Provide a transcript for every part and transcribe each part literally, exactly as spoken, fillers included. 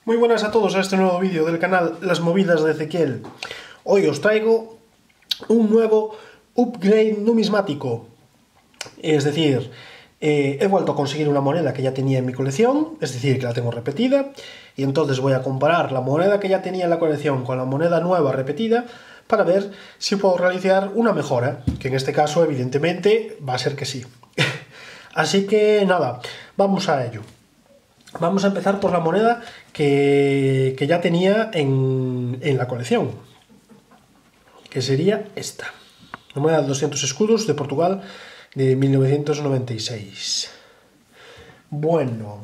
Muy buenas a todos a este nuevo vídeo del canal Las Movidas de Ezequiel. Hoy os traigo un nuevo upgrade numismático. Es decir, eh, he vuelto a conseguir una moneda que ya tenía en mi colección, es decir, que la tengo repetida, y entonces voy a comparar la moneda que ya tenía en la colección con la moneda nueva repetida para ver si puedo realizar una mejora, que en este caso evidentemente va a ser que sí. Así que nada, vamos a ello. Vamos a empezar por la moneda que, que ya tenía en, en la colección, que sería esta. La moneda de doscientos escudos de Portugal de mil novecientos noventa y seis. Bueno,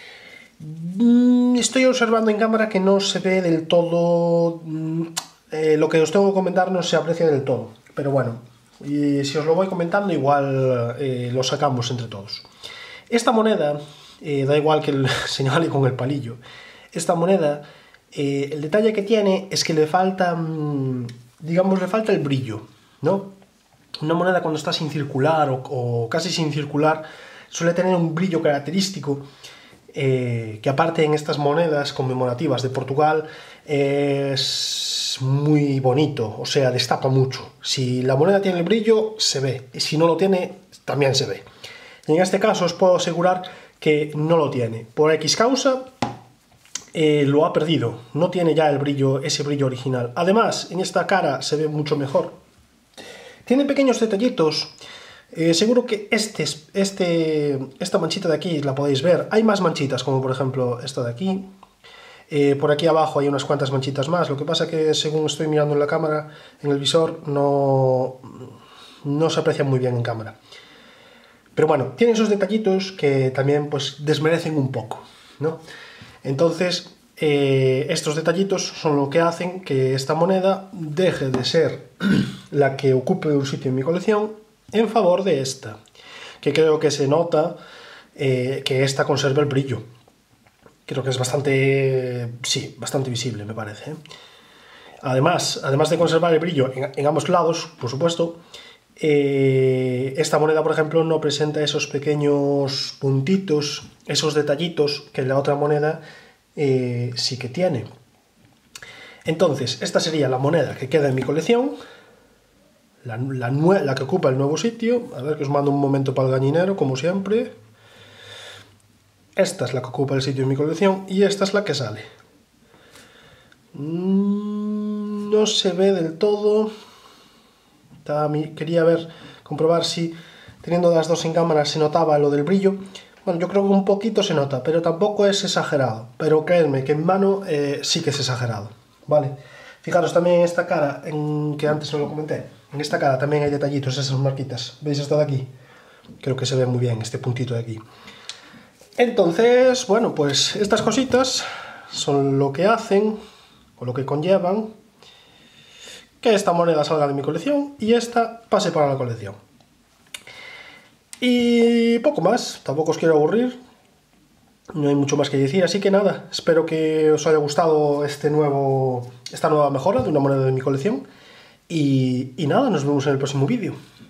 estoy observando en cámara que no se ve del todo, eh, lo que os tengo que comentar no se aprecia del todo, pero bueno, y si os lo voy comentando igual eh, lo sacamos entre todos. Esta moneda... Eh, da igual que el señale con el palillo. Esta moneda, eh, el detalle que tiene es que le falta, digamos, le falta el brillo, ¿no? Una moneda cuando está sin circular o, o casi sin circular suele tener un brillo característico eh, que aparte en estas monedas conmemorativas de Portugal es muy bonito, o sea, destaca mucho. Si la moneda tiene el brillo, se ve, y si no lo tiene, también se ve. Y en este caso os puedo asegurar que no lo tiene. Por X causa eh, lo ha perdido. No tiene ya el brillo, ese brillo original. Además, en esta cara se ve mucho mejor. Tiene pequeños detallitos. Eh, seguro que este, este, esta manchita de aquí la podéis ver. Hay más manchitas, como por ejemplo esta de aquí. Eh, por aquí abajo hay unas cuantas manchitas más. Lo que pasa que según estoy mirando en la cámara, en el visor, no, no se aprecia muy bien en cámara. Pero bueno, tiene esos detallitos que también pues desmerecen un poco, ¿no? Entonces, eh, estos detallitos son lo que hacen que esta moneda deje de ser la que ocupe un sitio en mi colección en favor de esta, que creo que se nota eh, que esta conserva el brillo. Creo que es bastante, sí, bastante visible, me parece, ¿eh? Además, además de conservar el brillo en, en ambos lados, por supuesto, Eh, esta moneda, por ejemplo, no presenta esos pequeños puntitos, esos detallitos que la otra moneda eh, sí que tiene. Entonces, esta sería la moneda que queda en mi colección, la, la, la que ocupa el nuevo sitio. A ver, que os mando un momento para el gallinero, como siempre. Esta es la que ocupa el sitio en mi colección y esta es la que sale. Mm, no se ve del todo. Quería ver, comprobar si teniendo las dos en cámara se notaba lo del brillo. Bueno, yo creo que un poquito se nota, pero tampoco es exagerado. Pero creedme que en mano eh, sí que es exagerado, ¿vale? Fijaros también en esta cara, en, que antes no lo comenté. En esta cara también hay detallitos, esas marquitas. ¿Veis esto de aquí? Creo que se ve muy bien este puntito de aquí. Entonces, bueno, pues estas cositas son lo que hacen, o lo que conllevan, que esta moneda salga de mi colección y esta pase para la colección. Y poco más, tampoco os quiero aburrir, no hay mucho más que decir, así que nada, espero que os haya gustado este nuevo, esta nueva mejora de una moneda de mi colección y, y nada, nos vemos en el próximo vídeo.